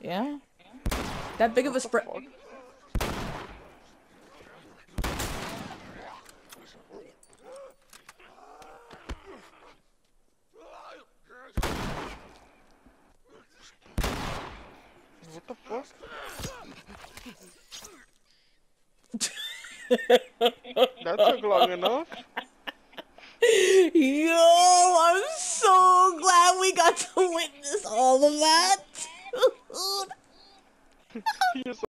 Yeah. That big of a spread. What the fuck? That took long enough. Yo, I'm so glad we got to witness all of that. You're